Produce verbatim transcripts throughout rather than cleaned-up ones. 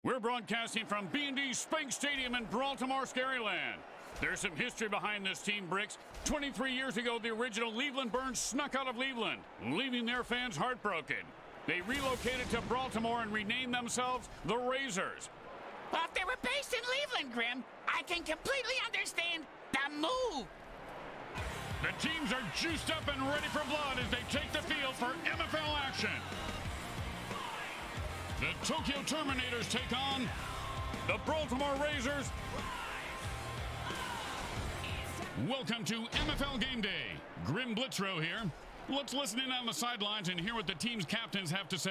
We're broadcasting from B and D Spank Stadium in Baltimore, Scaryland. There's some history behind this team, Bricks. twenty-three years ago, the original Cleveland Burns snuck out of Cleveland, leaving their fans heartbroken. They relocated to Baltimore and renamed themselves the Razors. Well, if they were based in Cleveland, Grim, I can completely understand the move. The teams are juiced up and ready for blood as they take the field for M F L action. The Tokyo Terminators take on the Baltimore Razors. Welcome to M F L Game Day. Grim Blitzrow here. Let's listen in on the sidelines and hear what the team's captains have to say.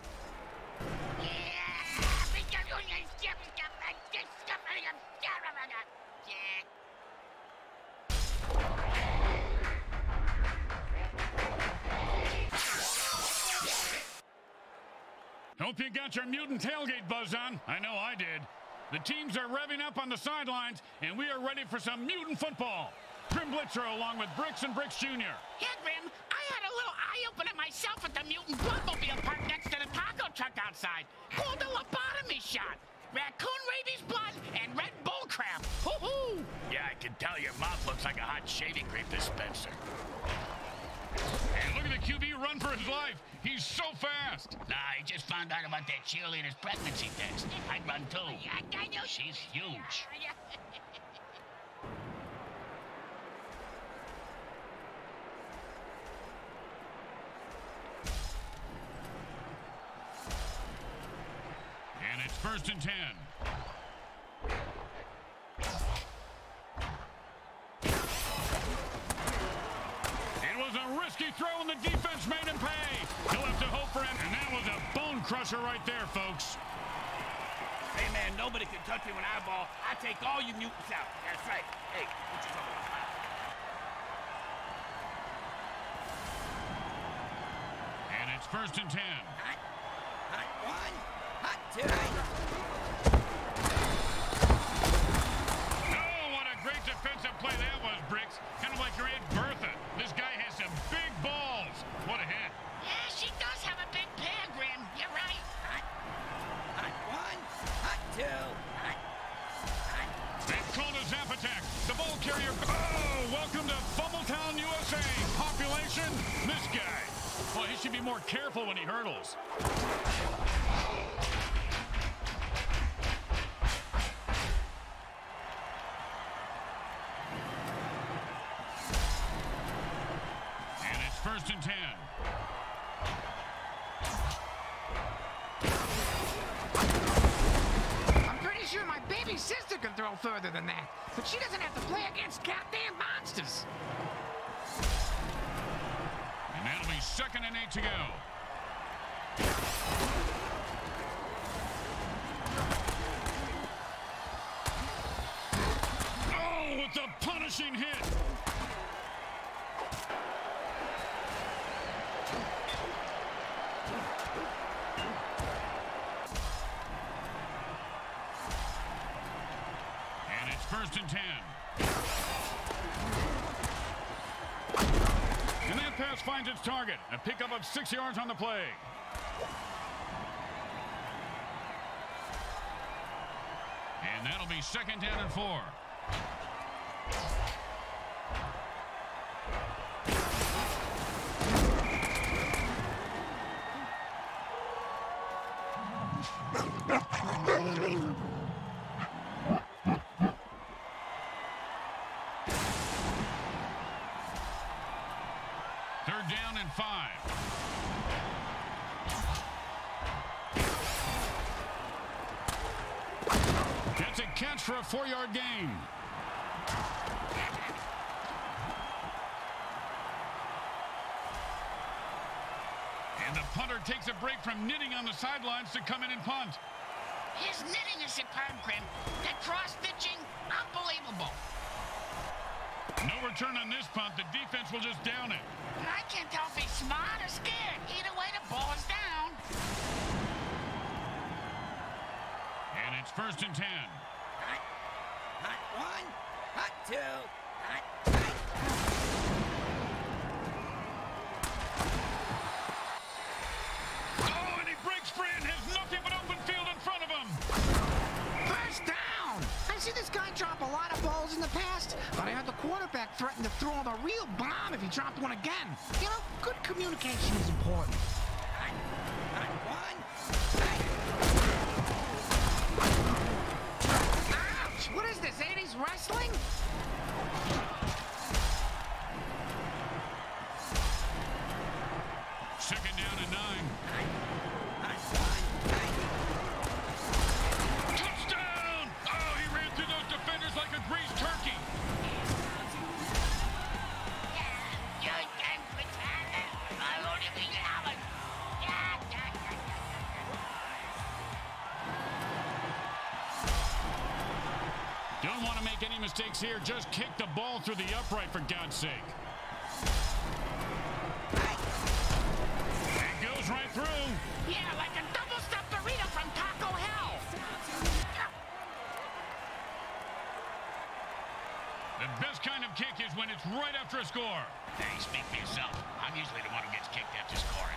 Hope you got your mutant tailgate buzz on. I know I did. The teams are revving up on the sidelines, and we are ready for some mutant football. Grim Blitzrow along with Bricks and Bricks Junior Yeah, Grim, I had a little eye-opener myself at the mutant bloodmobile parked next to the taco truck outside. Called a lobotomy shot. Raccoon rabies blood and red bull crap. Hoo-hoo! Yeah, I can tell your mouth looks like a hot shaving cream dispenser. And look at the Q B run for his life. He's so fast. Nah, he just found out about that cheerleader's pregnancy test. I'd run too. I know. She's huge. And it's first and ten. A risky throw, and the defense made him pay. He'll have to hope for him, and that was a bone crusher right there, folks. Hey, man, nobody can touch me when I ball. I take all you mutants out. That's right. Hey, what you talking about? And it's first and ten. Hot, hot one, hot two. Oh, what a great defensive play that was, Bricks. Kind of like your Aunt Bertha. This guy has some big balls. What a hit. Yeah, she does have a big pair, Grim. You're right. Hot, hot one, hot two, hot, hot. They've called a zap attack. The ball carrier. Oh, welcome to Fumbletown, U S A. Population, this guy. Well, he should be more careful when he hurdles. First and ten. I'm pretty sure my baby sister can throw further than that, but she doesn't have to play against goddamn monsters. And that'll be second and eight to go. Oh, with the punishing hit. First and ten. And that pass finds its target. A pickup of six yards on the play. And that'll be second down and four. Third down and five. That's a catch for a four-yard gain. And the punter takes a break from knitting on the sidelines to come in and punt. His knitting is superb, Grim. That cross-stitching, unbelievable. No return on this punt. The defense will just down it. I can't tell if he's smart or scared. Either way, the ball's down. And it's first and ten. Hot, hot one, hot two, hot, hot. Oh, and he breaks free and has nothing but open field in front of him. this guy drop a lot of balls in the past, but I heard the quarterback threaten to throw him a real bomb if he dropped one again. You know, good communication is important. Hot, hot one. Ouch! What is this, eighties wrestling? Second down and nine. Hot one. Touchdown! Oh, he ran through those defenders like a greased turkey. Don't want to make any mistakes here. Just kick the ball through the upright, for God's sake. It goes right through. Yeah, like a double-stuffed burrito from Taco Hell. The best kind of kick is when it's right after a score. Hey, speak for yourself. I'm usually the one who gets kicked after scoring.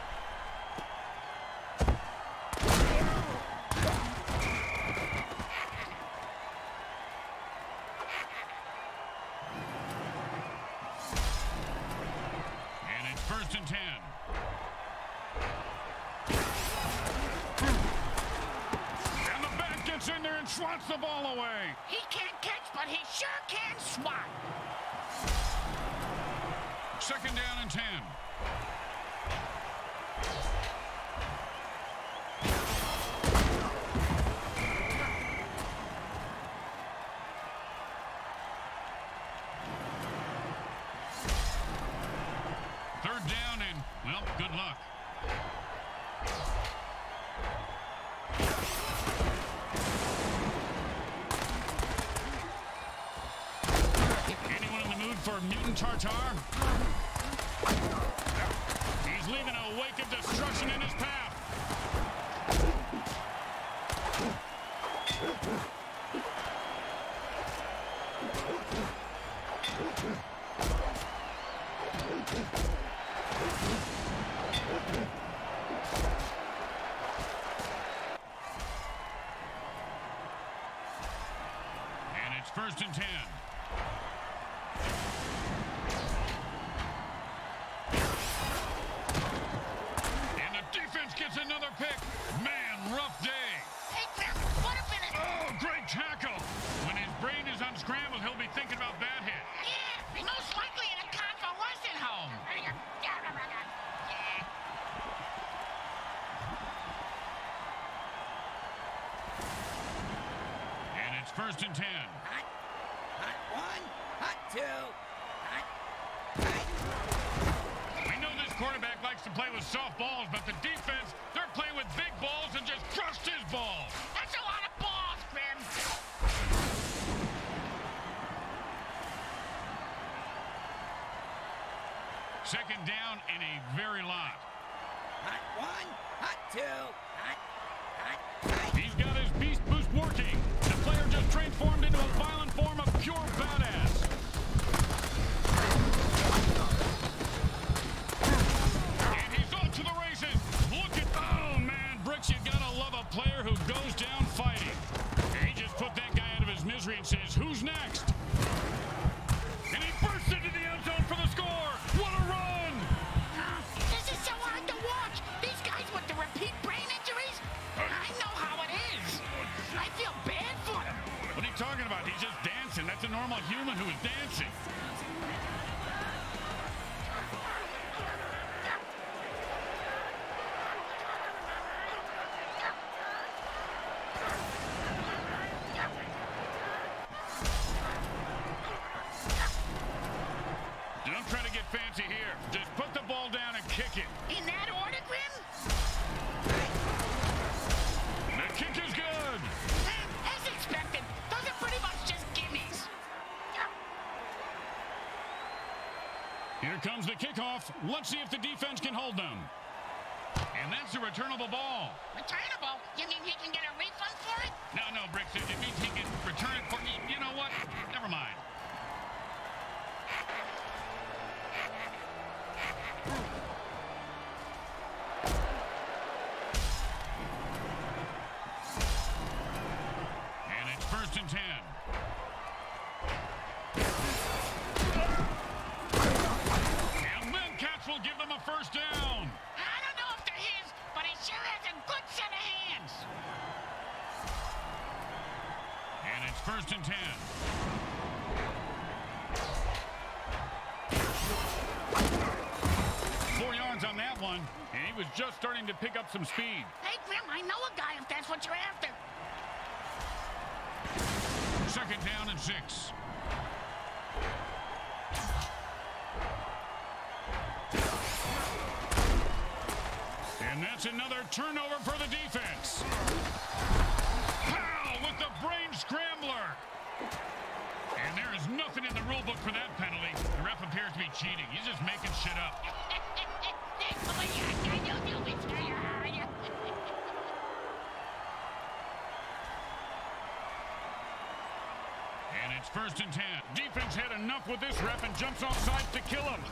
And it's first and ten. And the back gets in there and swats the ball away. He can't catch, but he sure can swat. Second down and ten. Third down and, well, good luck. Anyone in the mood for mutant tartar? He's leaving a wake of destruction in his path. And it's first and ten. Gets another pick. Man, rough day. Hey, Chris, what if it... Oh, great tackle. When his brain is unscrambled, he'll be thinking about that hit. Yeah, most likely in a convalescent home. And it's first and ten. Hot, hot one, hot two, hot, hot. We know this quarterback likes to play with soft balls, but the defense, they're playing with big balls and just crushed his balls. That's a lot of balls, Grim. Second down and a very lot. Hot one, hot two, hot, hot, hot. He's got his beast boost working. The player just transformed into a violent form of pure badass. And he's off to the races. Look at, oh man, Brooks, you gotta love a player who goes down fighting. He just put that guy out of his misery and says, who's next? And he bursts into the end zone for the score. What a run! This is so hard to watch. These guys with the repeat brain injuries, I know how it is. I feel bad for them. What are you talking about? He's just dancing. That's a normal human who is dancing. Don't try to get fancy here. Just put the ball down and kick it. In that order, Grim? The kick is good. As expected, those are pretty much just gimmies. Here comes the kickoff. Let's see if the defense can hold them. And that's a returnable ball. Returnable? You mean he can get a refund for it? No, no, Bricks. It means he can return it for me. You know what? Never mind. And it's first and ten. was just starting to pick up some speed. Hey, Grim, I know a guy if that's what you're after. Second down and six. And that's another turnover for the defense. Powell with the brain scrambler. And there is nothing in the rule book for that penalty. The ref appears to be cheating. He's just making shit up. And it's first and ten. Defense had enough with this ref and jumps off sides to kill him.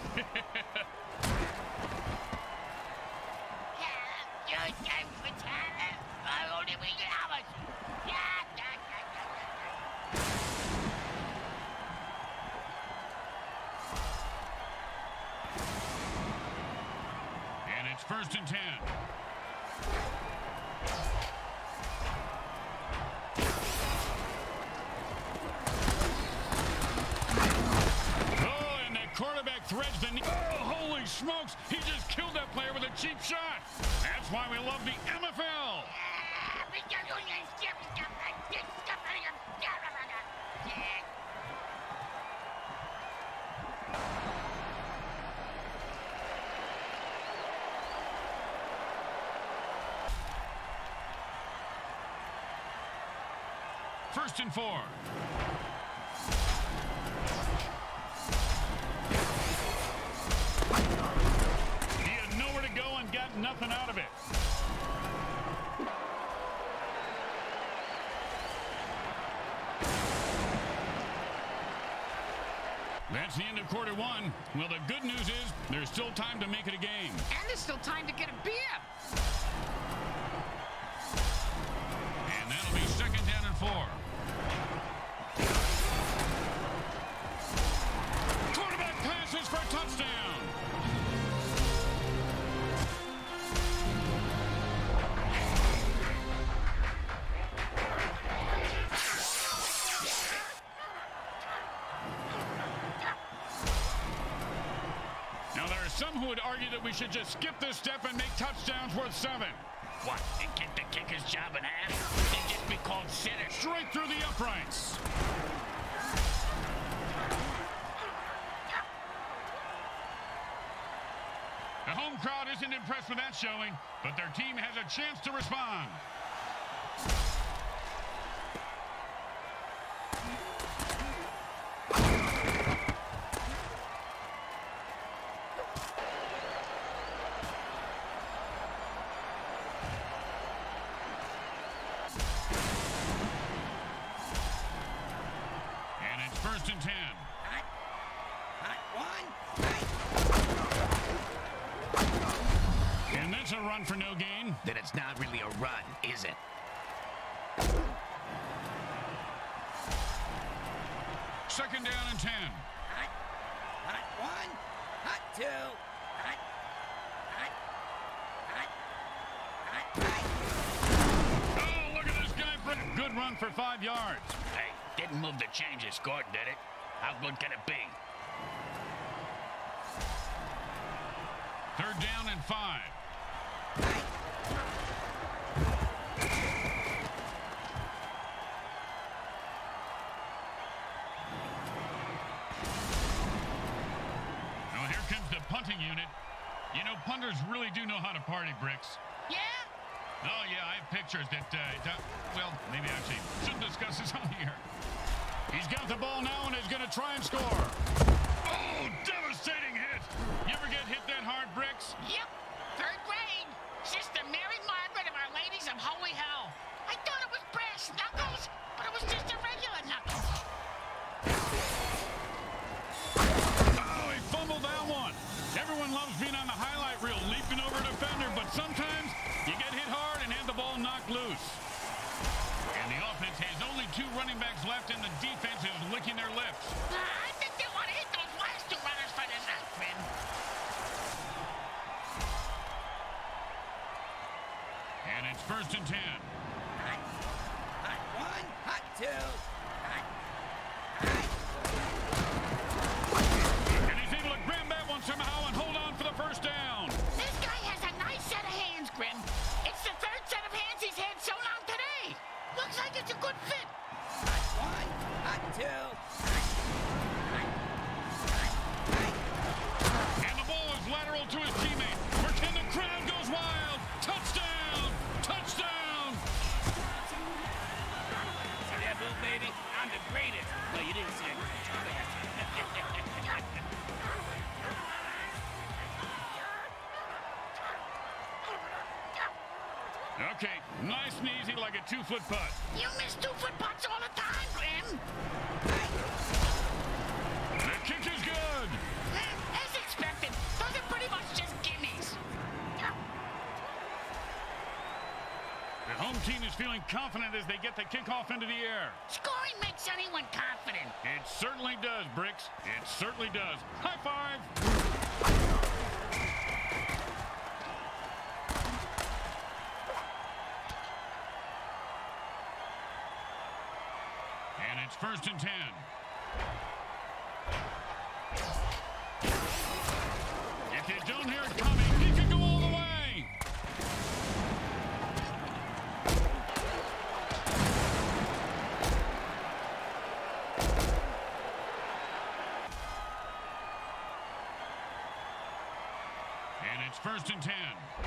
And it's first and ten. Quarterback threads the knee. Oh, holy smokes. He just killed that player with a cheap shot. That's why we love the M F L. First and four. Got nothing out of it. That's the end of quarter one. Well, the good news is there's still time to make it a game. And there's still time to get a beer. And that'll be second down and four. Quarterback passes for a touchdown. Some who would argue that we should just skip this step and make touchdowns worth seven. What, and kick the kicker's job in half? They'd just be called sinners. Straight through the uprights. The home crowd isn't impressed with that showing, but their team has a chance to respond. First and ten. Hot, hot one. And that's a run for no gain. Then it's not really a run, is it? Second down and ten. Hot, hot one, hot two, hot, hot, hot, hot, hot. Oh, look at this guy. Good run for five yards. Hey. Didn't move the change and scored, did it? How good can it be? Third down and five. Now here comes the punting unit. You know, punters really do know how to party, Bricks. Yeah? Oh, yeah, I have pictures that, uh, well, maybe actually shouldn't discuss this on here. He's got the ball now and is going to try and score. Oh, devastating hit. You ever get hit that hard, Bricks? Yep. Third grade. Sister Mary Margaret of Our Ladies of Holy Hell. I thought it was brass knuckles, but it was just a regular knuckles. Oh, he fumbled that one. Everyone loves being on the highlight reel, leaping over a defender, but sometimes you get hit hard and have the ball knocked loose. And the offense has only two running backs left, and the defense is licking their lips. Uh, I think they want to hit those last two runners for the night, Finn. And it's first and ten. Hot, hot one, hot two, hot, hot. And he's able to grab that one somehow and hold on for the first down. This guy has a nice set Nice and easy like a two-foot putt. You miss two-foot putts all the time, Grim. The kick is good. As expected, those are pretty much just gimmies. The home team is feeling confident as they get the kickoff into the air. Scoring makes anyone confident. It certainly does, Bricks. It certainly does. High five. And it's first and ten. If you don't hear it coming, he can go all the way. And it's first and ten.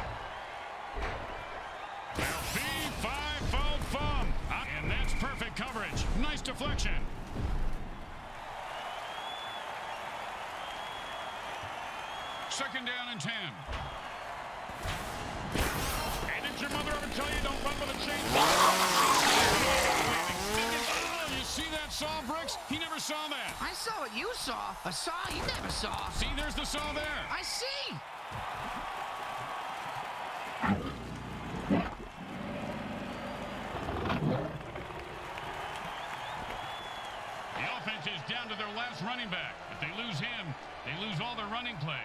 Well, B five foul fum. And that's perfect coverage. Nice deflection. Second down and ten. Hey, did your mother ever tell you don't run with a chainsaw? Oh, you see that saw, Bricks? He never saw that. I saw what you saw. A saw you never saw. See, there's the saw there. I see. The offense is down to their last running back. If they lose him, they lose all their running plays.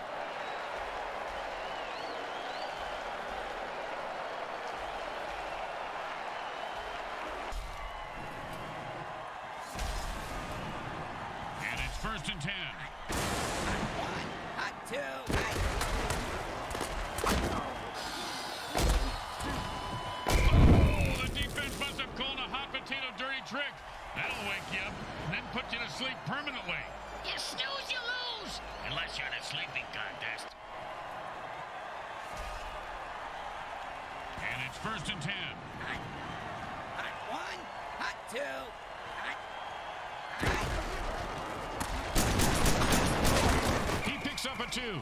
And it's first and ten. One, hot two, hot. Oh, the defense must have called a hot potato dirty trick. That'll wake you up and then put you to sleep permanently. You snooze, you lose. Unless you're in a sleeping contest. And it's first and ten. Hot, hot one, hot two, hot, hot. He picks up a two.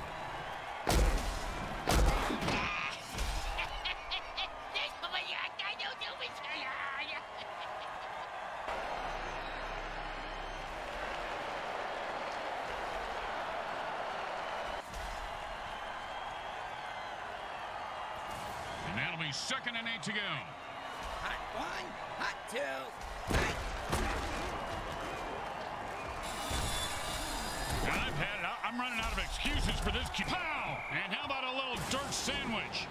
And that'll be second and eight to go. Hot one, hot two, hot. I've had it. I'm running out of excuses for this kid. Pow! And how about a little dirt sandwich?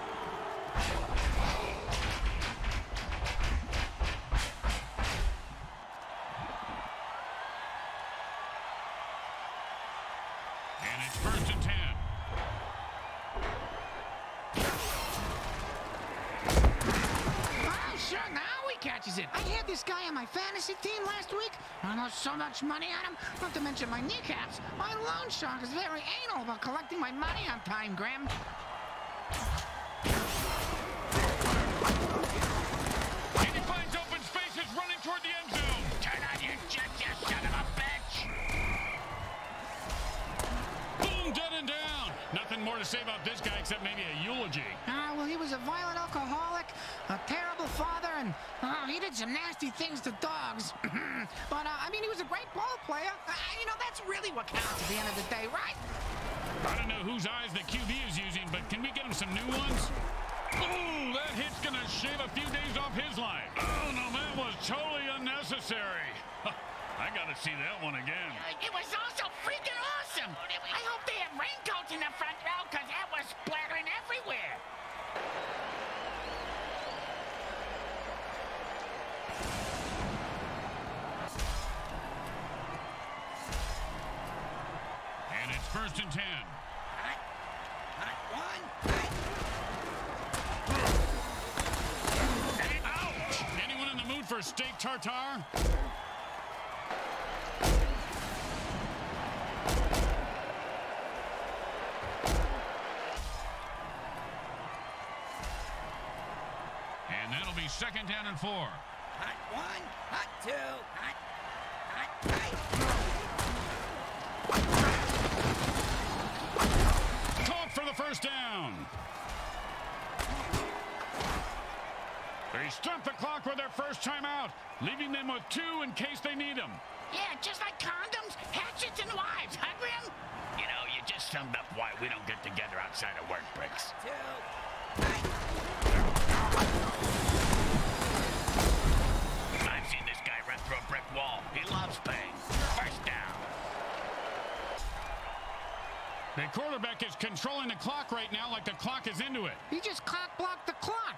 And it's first and ten. Oh, sure, now he catches it. I had this guy on my fantasy team last week. I lost so much money on him, not to mention my kneecaps. My loan shark is very anal about collecting my money on time, Graham. And he finds open spaces running toward the end zone. Turn on your jet, you son of a bitch. Boom, dead and down. Nothing more to say about this guy except maybe a eulogy. Ah, well, he was a violent alcoholic, a terrible father, and uh, he did some nasty things to dogs. But, uh, I mean, he was a great ball player. Uh, you know, that's really what counts at the end of the day, right? I don't know whose eyes the Q B is using, but can we get him some new ones? Ooh, that hit's gonna shave a few days off his life. Oh, no, that was totally unnecessary. I gotta see that one again. It was also freaking awesome. I hope they have raincoats in the front row, because that was splattering everywhere. And it's first and ten. Hot, hot one, hot. Ouch! Anyone in the mood for steak tartare? And that'll be second down and four. Hot one, hot two, hot, hot, hot. Caught for the first down. They stopped the clock with their first timeout, leaving them with two in case they need them. Yeah, just like condoms, hatchets, and wives, huh, Grim? You know, you just summed up why we don't get together outside of work, Bricks. Two. I've seen this guy run through a brick wall. He loves pain. First down. The quarterback is controlling the clock right now like the clock is into it. He just cock blocked the clock.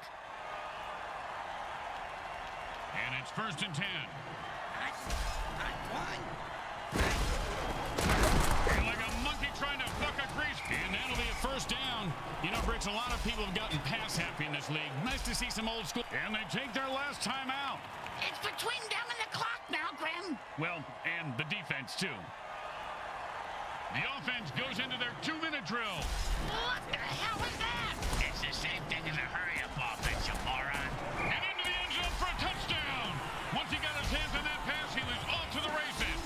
And it's first and ten. Hot, hot one. You're like a monkey trying to buck a grease. And that'll be a first down. You know, Bricks, a lot of people have gotten pass happy in this league. Nice to see some old school. And they take their last time out. It's between them and the clock now, Grim. Well, and the defense, too. The offense goes into their two-minute drill. What the hell was that? It's the same thing as a hurry-up offense, you moron. And into the end zone for a touchdown. Once he got his hands on that pass, he was off to the races.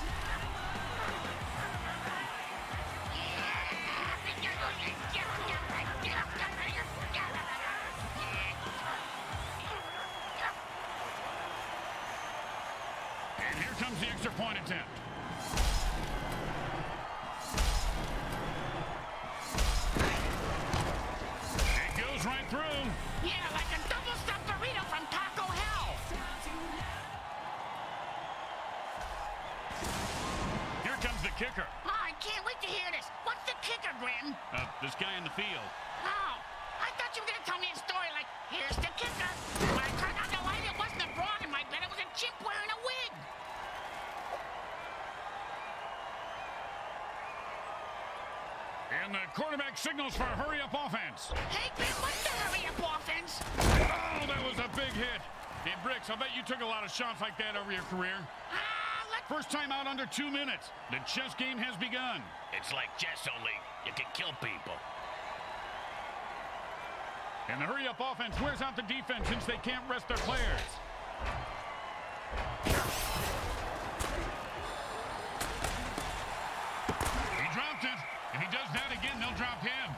And here comes the extra point attempt. It goes right through. Yeah, like a double-stuffed burrito from Taco Hell. Here comes the kicker. Oh, I can't wait to hear this. What's the kicker, Grim? Uh, this guy in the field. Oh, I thought you were going to tell me a story like, here's the kicker. When I turned on the light, it wasn't a broad in my bed. It was a chimp wearing a wig. And the quarterback signals for a hurry-up offense. Hey, Grim, what's the hurry-up offense? Oh, that was a big hit. Hey, Bricks, I bet you took a lot of shots like that over your career. Ah, let's... First time out under two minutes. The chess game has begun. It's like chess, only you can kill people. And the hurry-up offense wears out the defense since they can't rest their players. He dropped it. If he does that again, they'll drop him.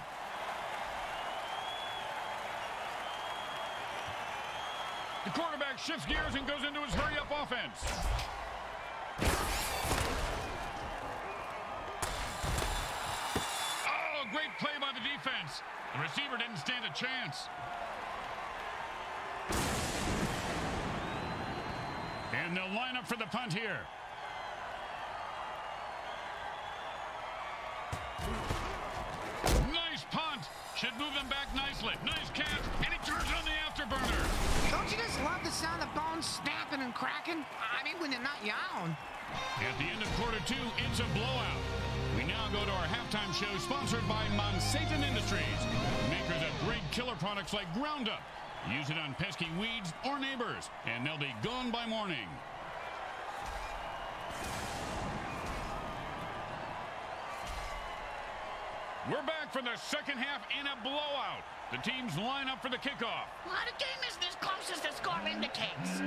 The quarterback shifts gears and goes into his hurry-up offense. Oh, great play by the defense. The receiver didn't stand a chance. And they'll line up for the punt here. Nice punt. Should move them back nicely. Nice catch. And he turns on the afterburner. Don't you just love the sound of bones snapping and cracking? I mean, when they're not yawn. At the end of quarter two, it's a blowout. We now go to our halftime show sponsored by Monsatan Industries, makers of great killer products like Groundup. Use it on pesky weeds or neighbors, and they'll be gone by morning. We're back for the second half in a blowout. The teams line up for the kickoff. Well, the game isn't as close as the score indicates.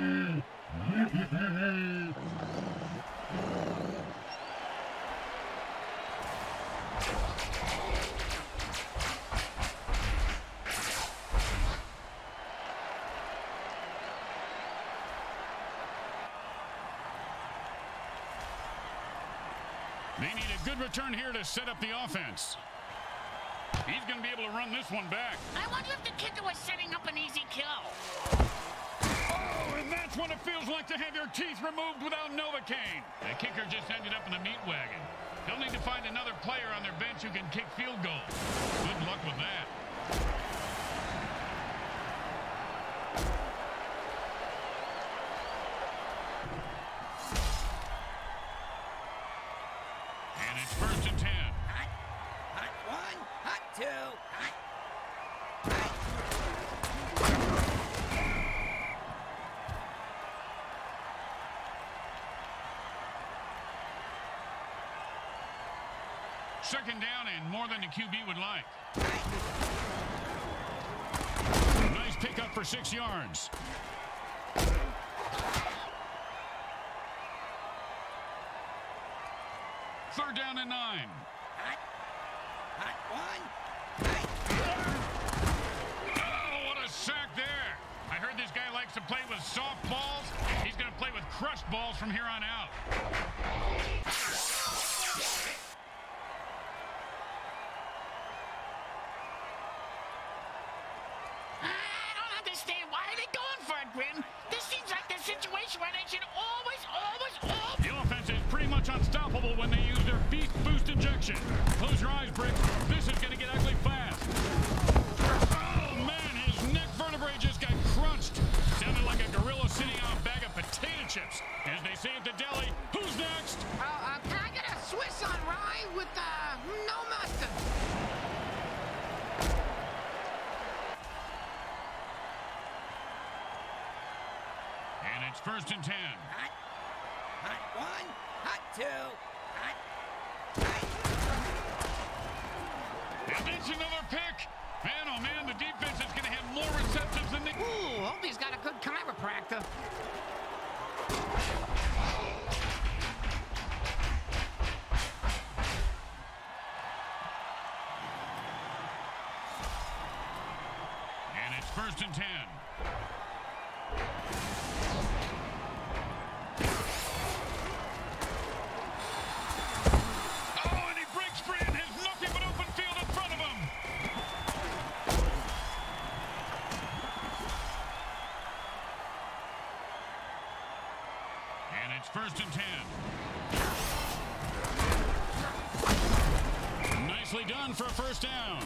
They need a good return here to set up the offense. He's going to be able to run this one back. I wonder if the kicker was setting up an easy kill. Oh, and that's what it feels like to have your teeth removed without Novocaine. The kicker just ended up in the meat wagon. They'll need to find another player on their bench who can kick field goals. Good luck with that. And it's first and ten. Hot, hot one, hot two, hot, Second down and more than the Q B would like. Nice pickup for six yards. Third down and nine. hot, hot one. Oh, what a sack there. I heard the this guy likes to play with soft balls, he's going to play with crushed balls from here on out. I don't understand. Why are they going for it, Grim? This seems like the situation where they should always, always, always... The offense is pretty much unstoppable when they use their beast boost injection. Close your eyes, Brick. This is going to get ugly fast. Oh, man, his neck vertebrae just got crunched. Sounded like a gorilla sitting on a bag of potato chips. As they say at the deli, who's next? Uh, uh, can I get a Swiss on rye with, uh, no mustard? And it's first and ten. Hot, hot one, hot two, hot, hot. And it's another pick. Man, oh man, the defense is going to have more receptions than the... Ooh, hope he's got a good chiropractor. And it's first and ten. Oh, and he breaks free and has nothing but open field in front of him. And it's first and ten. Nicely done for a first down.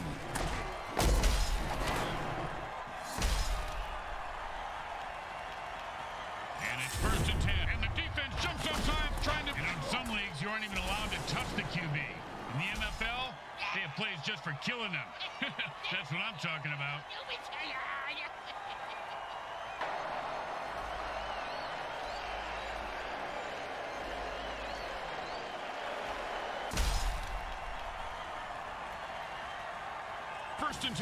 And it's first and ten. And the defense jumps outside trying to... And in some leagues, you aren't even allowed to touch the Q B. In the N F L, they have plays just for killing them. That's what I'm talking about. First and two.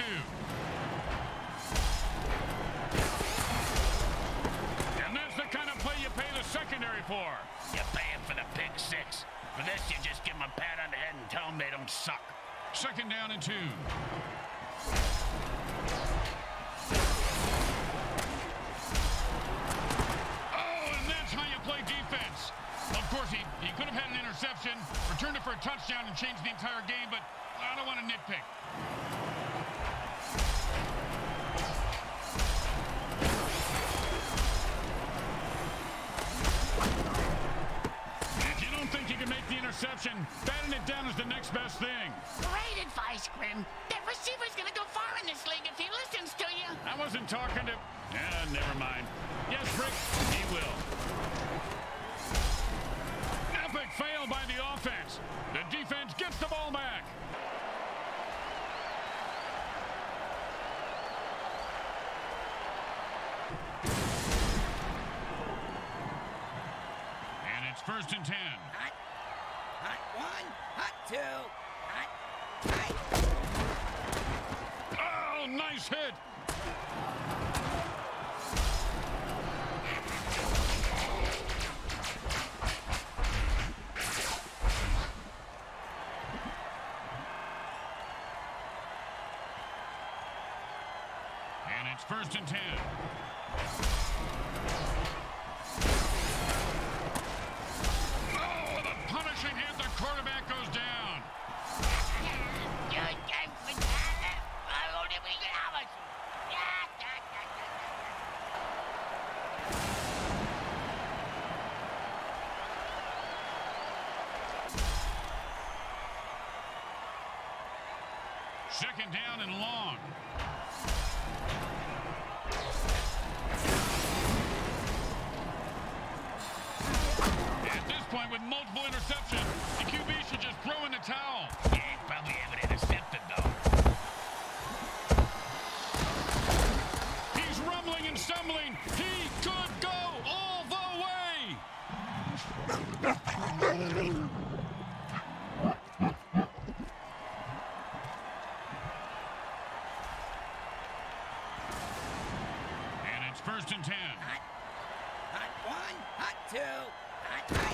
And that's the kind of play you pay the secondary for. You pay him for the pick six. For this, you just give him a pat on the head and tell him they don't suck. Second down and two. Oh, and that's how you play defense. Of course, he, he could have had an interception, returned it for a touchdown, and changed the entire game, but I don't want to nitpick. If you don't think you can make the interception, batting it down is the next best thing. Great advice, Grim. That receiver's gonna go far in this league if he listens to you. I wasn't talking to... Ah, never mind. Yes, Brick, he will. Epic fail by the offense. The defense gets the ball back. And it's first and ten. Hot, hot one, hot two, hot, hot. Oh, nice hit. And it's first and ten. Oh, the punishing hit. The quarterback goes down. Second down and long. At this point, with multiple interceptions, the Q B should just throw in the towel. Yeah, he'd probably have it intercepted, though. He's rumbling and stumbling. He could go all the way. And it's first and ten. Hot, hot one, hot two, hot, hot.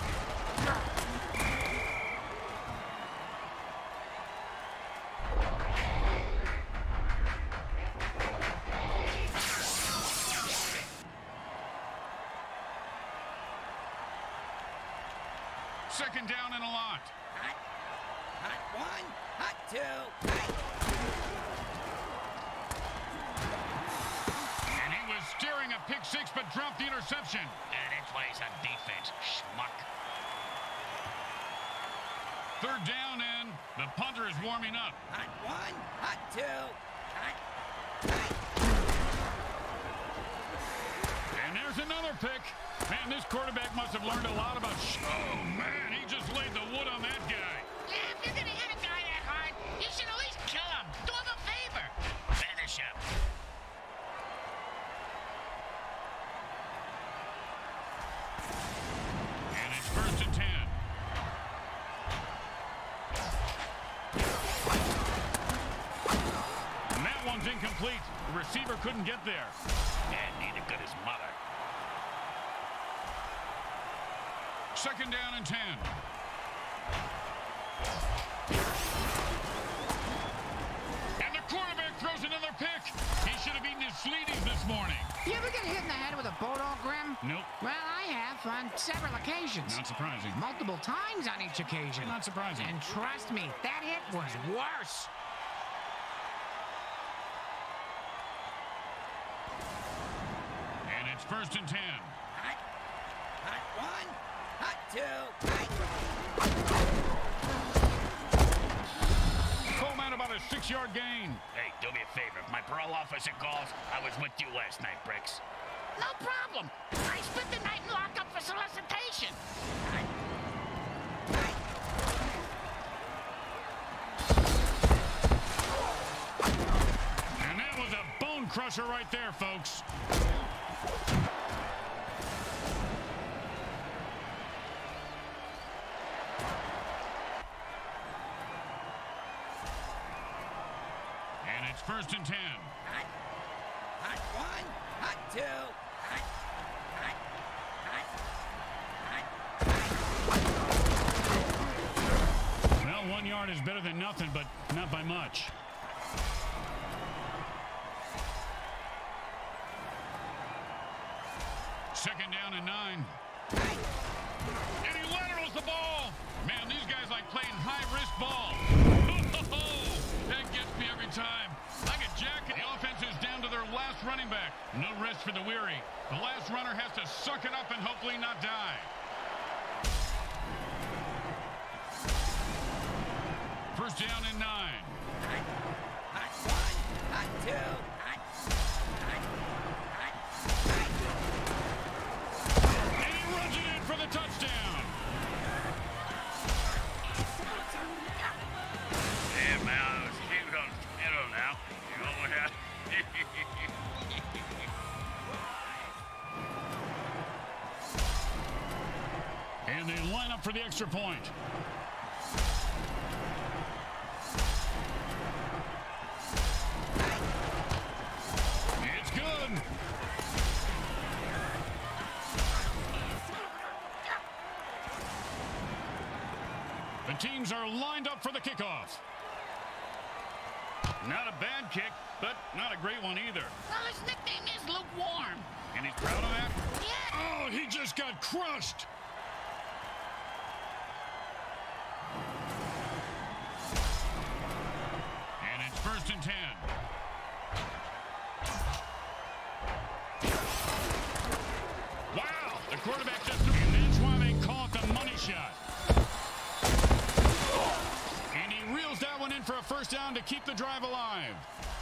Second down and a lot. Hot, hot one, hot two, hot. And he was steering a pick six, but dropped the interception. And it plays on defense, schmuck. Third down, and the punter is warming up. Hot one, hot two, hot, hot. And there's another pick. Man, this quarterback must have learned a lot about... Oh, man, he just laid the wood on that guy. Yeah, if you're gonna hit a guy that hard, you should at least kill him. Do him a favor. Finish him. And it's first and ten. And that one's incomplete. The receiver couldn't get there. Yeah, neither good as mother. Second down and ten. And the quarterback throws another pick. He should have eaten his Sleeties this morning. You ever get hit in the head with a Bodog Grim? Nope. Well, I have on several occasions. Not surprising. Multiple times on each occasion. Not surprising. And trust me, that hit was worse. And it's first and ten. Hot, hot one, hot two, hot. Coleman about a six-yard gain. Hey, do me a favor. If my parole officer calls, I was with you last night, Bricks. No problem. I spent the night in lockup for solicitation. Hot, hot. And that was a bone crusher right there, folks. And it's first and ten. Hot, hot one, hot two, hot, hot, hot, hot. Well, one yard is better than nothing, but not by much. Second down and nine. And he laterals the ball. Man, these guys like playing high-risk ball. That gets me every time. Like a jacket. The offense is down to their last running back. No rest for the weary. The last runner has to suck it up and hopefully not die. First down and nine. Hot, hot one, hot two, hot, hot, hot, hot. And he runs it in for the touchdown. Yeah, man, keep it on middle now. You know what happened? And they line up for the extra point. It's good. The teams are lined up for the kickoff. Not a bad kick, but not a great one either. Well, his nickname is Lukewarm. And he's proud of that? Yeah. Oh, he just got crushed. And it's first and ten. Wow, the quarterback just threw. And that's why they call it the money shot. And he reels that one in for a first down to keep the drive alive.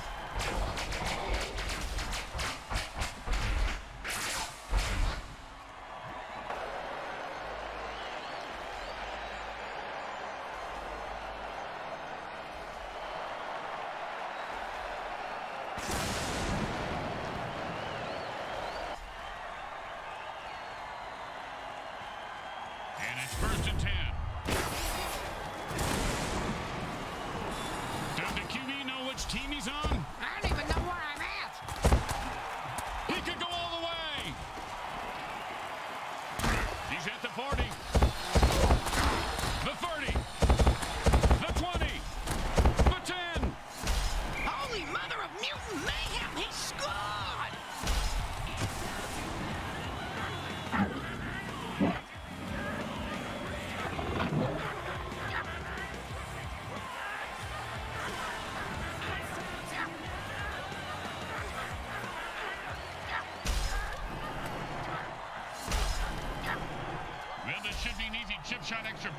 And it's first and ten. Does the Q B know which team he's on? I don't even know where I'm at.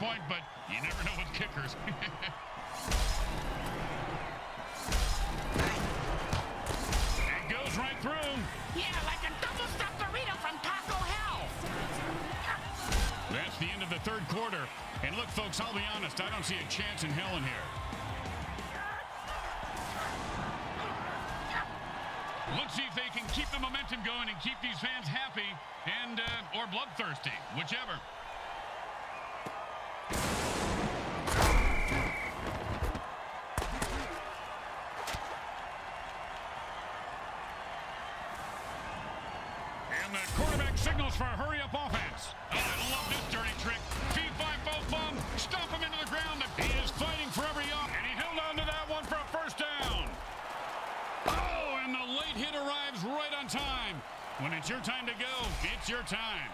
point, but you never know with kickers. It goes right through. Yeah, like a double-stuffed burrito from Taco Hell. That's the end of the third quarter. And look, folks, I'll be honest, I don't see a chance in hell in here. Let's see if they can keep the momentum going and keep these fans happy and uh, or bloodthirsty, whichever. And the quarterback signals for a hurry-up offense. Oh, I love this dirty trick. V five both bum, stomp him into the ground. He is fighting for every yard, and he held on to that one for a first down. Oh, and the late hit arrives right on time. When it's your time to go, it's your time.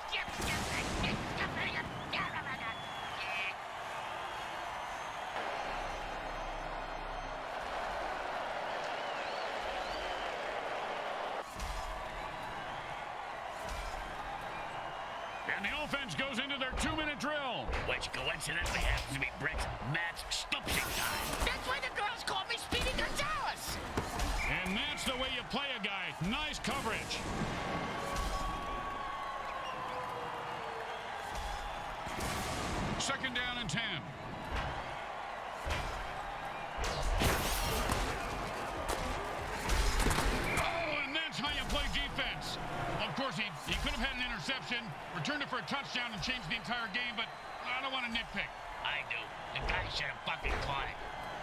And the offense goes into their two-minute drill. Which coincidentally happens to be Brick's match stumping time. That's why the girls call me Speedy Gonzalez. And that's the way you play a guy. Nice coverage. Second down and ten. Oh, and that's how you play defense. Of course, he, he could have had an interception, returned it for a touchdown, and changed the entire game, but I don't want to nitpick. I do. The guy should have fucking caught it.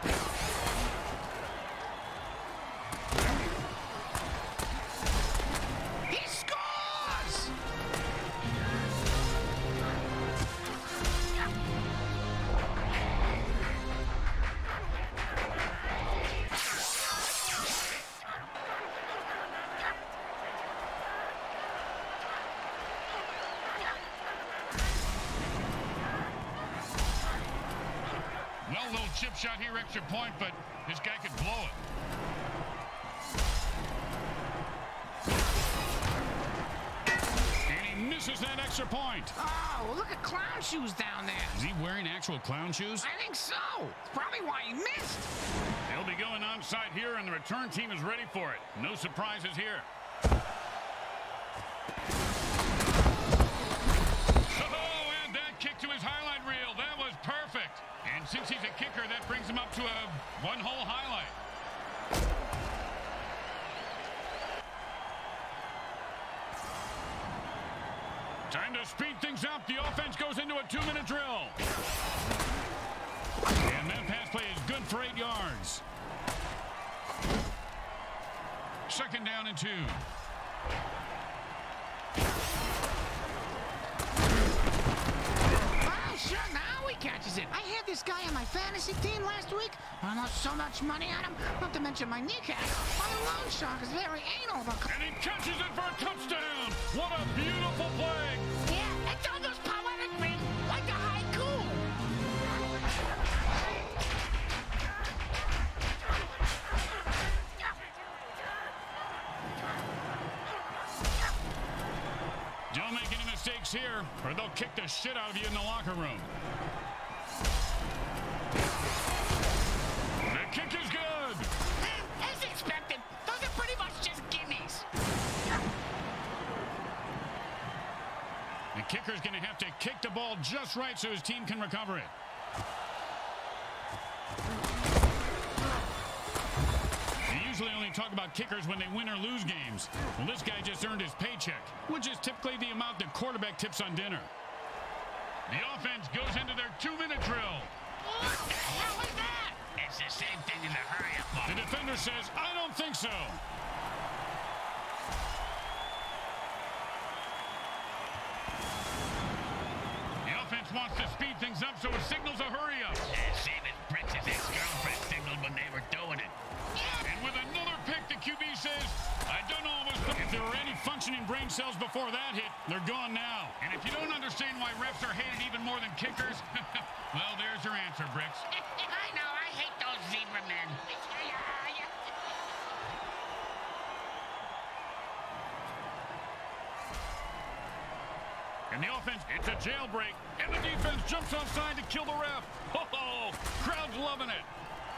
He scores! Well, little chip shot here, extra point, but this guy could blow it. And he misses that extra point. Oh, look at clown shoes down there. Is he wearing actual clown shoes? I think so. It's probably why he missed. They'll be going onside here, and the return team is ready for it. No surprises here. Oh, and that kick to his highlight reel. That was perfect. And since he's a kicker, that brings him up to a one-hole highlight. Time to speed things up. The offense goes into a two-minute drill. And that pass play is good for eight yards. Second down and two. Oh, sure, now he catches it. I had this guy on my fantasy team last week. I lost so much money on him, not to mention my kneecaps. My loan shark is very anal about... And he catches it for a touchdown. What a beautiful play. Yeah, it's almost poetic, man. Like a haiku. Don't make any mistakes here, or they'll kick the shit out of you in the locker room. The kick is good. As expected, those are pretty much just gimmies. The kicker's going to have to kick the ball just right so his team can recover it. They usually only talk about kickers when they win or lose games. Well, this guy just earned his paycheck, which is typically the amount the quarterback tips on dinner. The offense goes into their two-minute drill. What the hell is that? It's the same thing in the hurry-up ball. The defender says, I don't think so. The offense wants to speed things up, so it signals a hurry-up. Yeah, same as Brick's ex-girlfriend signaled when they were doing it. And with another pick, the Q B says, I don't know if there were any functioning brain cells before that hit, they're gone now. And if you don't understand why refs are hated even more than kickers, well, there's your answer, Bricks. I know, I hate those zebra men. And the offense, it's a jailbreak. And the defense jumps offside to kill the ref. Oh, crowd's loving it.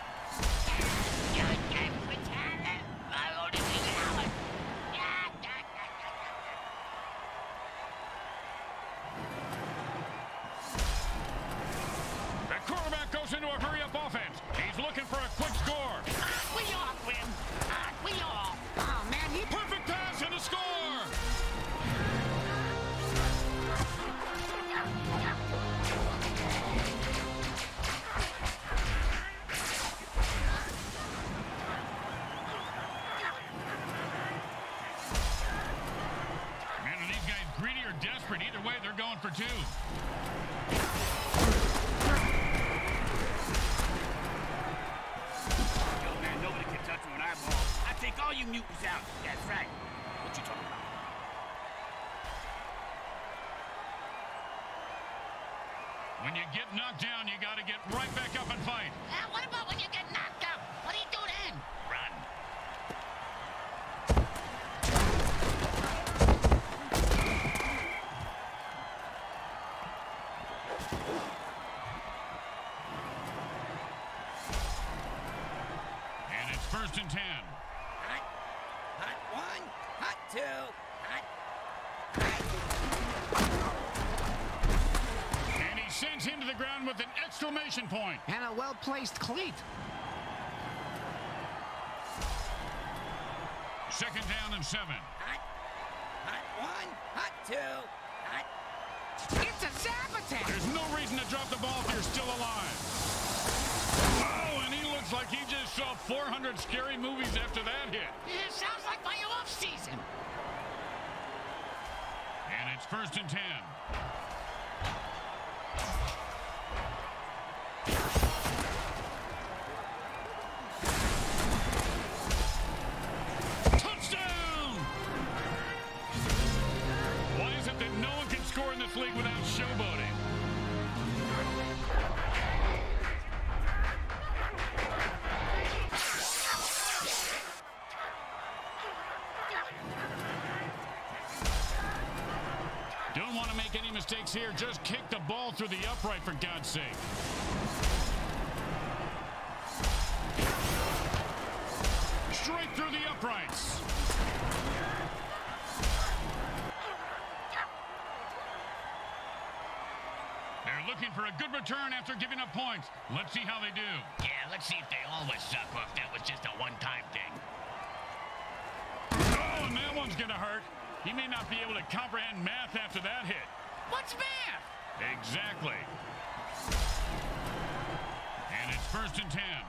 The quarterback goes into a hurry-up offense. He's looking for a quick score. We all win. We all. Oh, man, he... Perfect pass and a score. Man, are these guys greedy or desperate? Either way, they're going for two. Take all you mutants out. That's right. What you talking about? When you get knocked down, you got to get right back up and fight. Uh, what about when you get knocked up? What do you do then? Run. And it's first and ten. Hot one, hot two, hot, hot. And he sends him to the ground with an exclamation point. And a well-placed cleat. Second down and seven. Hot, hot one, hot two, hot. It's a sabotage. There's no reason to drop the ball if you're still alive. Oh, and he looks like he just saw four hundred scary movies after that hit. Yeah, sounds like my off season. And it's first and ten. Touchdown! Why is it that no one can score in this league without showboating? Don't want to make any mistakes here. Just kick the ball through the upright, for God's sake. Straight through the uprights. They're looking for a good return after giving up points. Let's see how they do. Yeah, let's see if they always suck or if that was just a one-time thing. Oh, and that one's going to hurt. He may not be able to comprehend math after that hit. What's math? Exactly. And it's first and ten.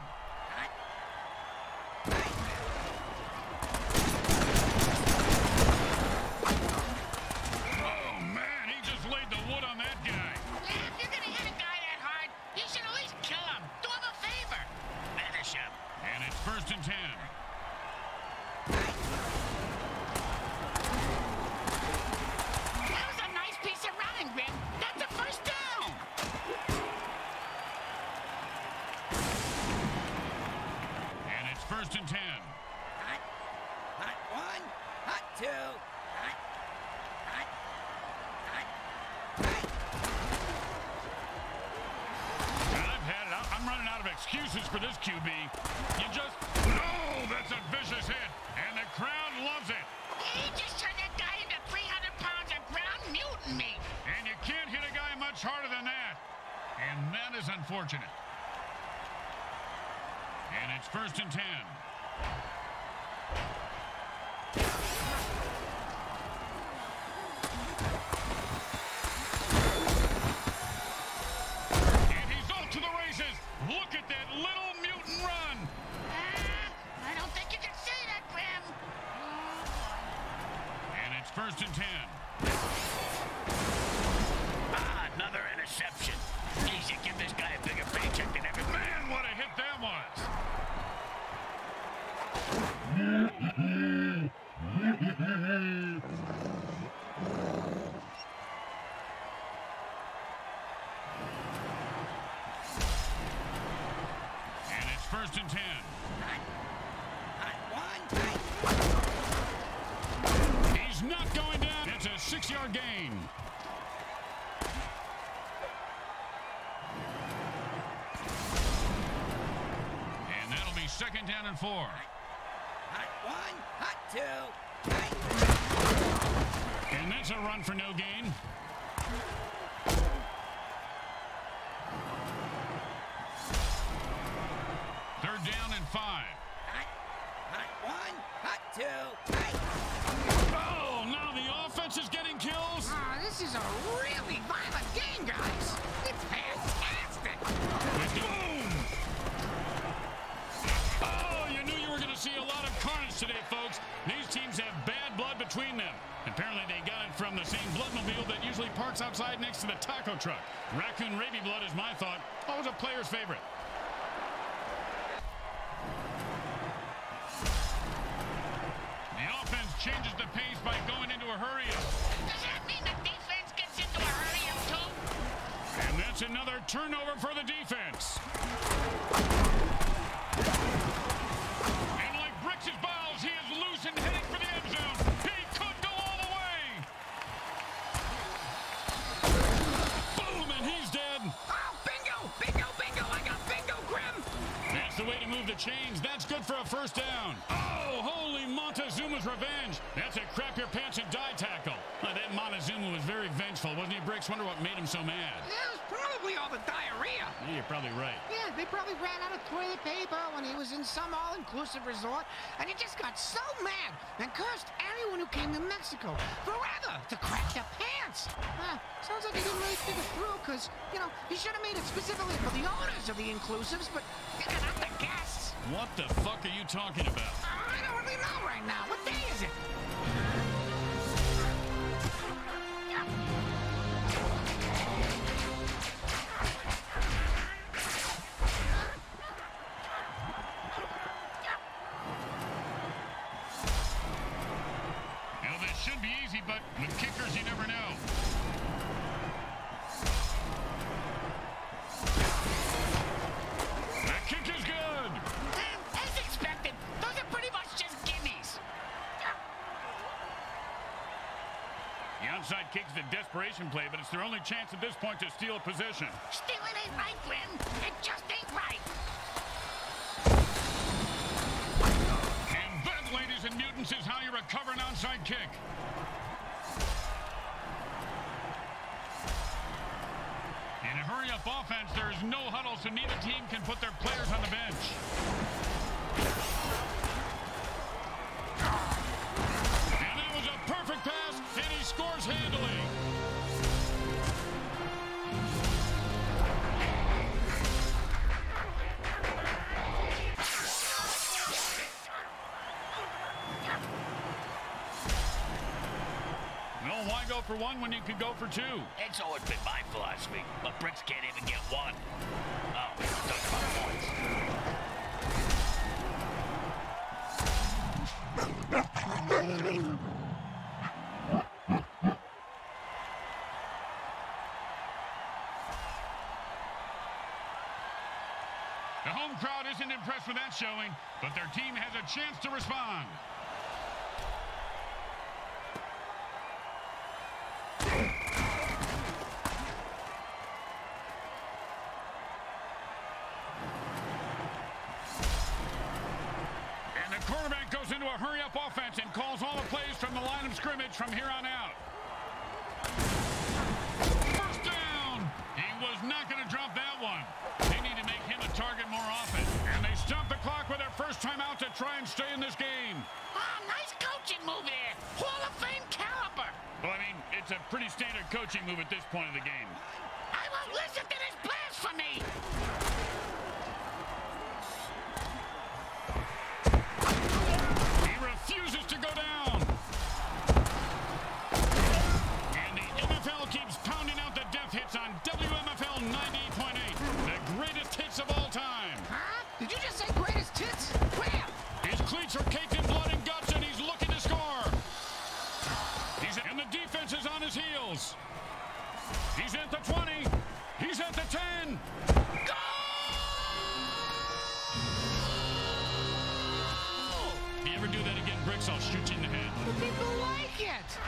Oh, man, he just laid the wood on that guy. Yeah, if you're gonna hit a guy that hard, you should at least kill him. Do him a favor. Finish him. And it's first and ten. That was a nice piece of running, Grim. That's a first down. And it's first and ten. Hot, hot one, hot two, hot, hot, hot, hot. I've had it. I'm running out of excuses for this Q B. You just... Oh, that's a vicious hit. And the crowd loves it. He just turned that guy into three hundred pounds of ground mutant meat. And you can't hit a guy much harder than that. And that is unfortunate. And it's first and ten. And he's off to the races. Look at that little mutant run. Uh, I don't think you can say that, Grim. And it's first and ten. Ah, another interception. You should give this guy a bigger paycheck than everybody. Man, what a hit that was. And it's first and ten. Hot, hot one, hot. He's not going down. It's a six-yard gain. second down and four. Hot one, hot two, hot. And that's a run for no gain. Third down and five. Hot, hot one, hot two, hot. Oh, now the offense is getting kills. Oh, this is a really violent game, guys. It's fantastic. Boom! Oh, you knew you were going to see a lot of carnage today, folks. These teams have bad blood between them. Apparently, they got it from the same bloodmobile that usually parks outside next to the taco truck. Raccoon Raby blood is my thought. Always a player's favorite. The offense changes the pace by going into a hurry-up. Does that mean the defense gets into a hurry-up, too? And that's another turnover for the defense. And like bricks his balls, he is loose and heading for the end zone. He could go all the way. Boom, and he's dead. Oh, bingo! Bingo, bingo! I got bingo, Grim! That's the way to move the chains. That's good for a first down. Oh, holy Montezuma's revenge. That's a crap your pants and die tackle. Uh, that Montezuma was very vengeful, wasn't he, Bricks? Wonder what made him so mad. It was probably all the diarrhea. Yeah, you're probably right. Yeah, they probably ran out of toilet paper when he was in some all-inclusive resort, and he just got so mad and cursed anyone who came to Mexico forever to crack their pants. Uh, sounds like he didn't really think it through, because, you know, he should have made it specifically for the owners of the inclusives, but not the guests. What the fuck are you talking about? I don't really know right now. What day is it? Well, this should be easy, but with kickers, you never know. That kick is good. As expected, those are pretty much just gimmies. The onside kick is a desperation play, but it's their only chance at this point to steal a position. Still, it ain't right, Grim. It just ain't right. And that, ladies and mutants, is how you recover an onside kick. In a hurry-up offense, there is no huddle, so neither team can put their players on the bench. And that was a perfect pass, and he scores handily. Well, why go for one when you could go for two? It's always been my philosophy, but Bricks can't even get one. Oh, talk about points. The home crowd isn't impressed with that showing, but their team has a chance to respond. And the quarterback goes into a hurry-up offense and calls all the plays from the line of scrimmage from here on out. First down! He was not going to drop that one. They need to make him a target more often. And they stop the clock with their first time out to try and stay in this game. Ah, nice coaching move there. Hall of Fame caliber. Well, I mean, it's a pretty standard coaching move at this point of the game. I won't listen to this blasphemy. He refuses to go down. And the N F L keeps pounding out the death hits on W M F L ninety-eight point eight. The greatest hits of all time. Huh? Did you just say greatest hits? Where? His cleats are caked in blood and guts, and he's looking to score. He's and the defense is on his heels. He's at the twenty. He's at the ten. Go! If you ever do that again, Bricks, I'll shoot you in the head. The people like it.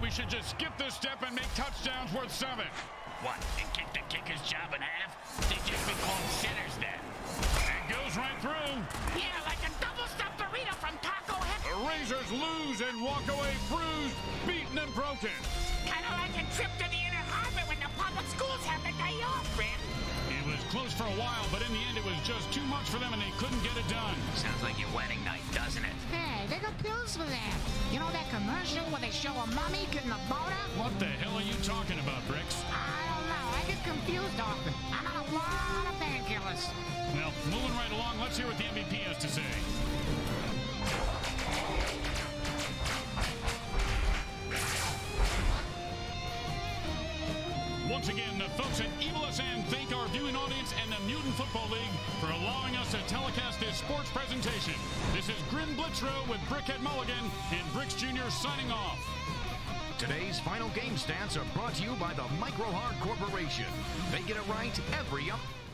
we should just skip this step and make touchdowns worth seven. What, and kick the kicker's job in half? They'd just be called sinners then. It goes right through. Yeah, like a double-stuffed burrito from Taco Hut. The Razors lose and walk away bruised, beaten, and broken. Kind of like a trip to the inner harbor when the public schools have the day off, Rim. It was close for a while, but in the end it was just too much for them and they couldn't get it done. Sounds like your wedding night, doesn't it? Hey, they got pills for that. You know that commercial where they show a mummy getting a boner? What the hell are you talking about, Bricks? I don't know. I get confused often. I'm on a lot of painkillers. Well, moving right along, let's hear what the M V P has to say. Once again, the folks at Evil S N thank our viewing audience and the Mutant Football League for allowing us to telecast this sports presentation. This is Grim Blitzrow with Brickhead Mulligan and Bricks Junior signing off. Today's final game stats are brought to you by the Micro Hard Corporation. They get it right every up.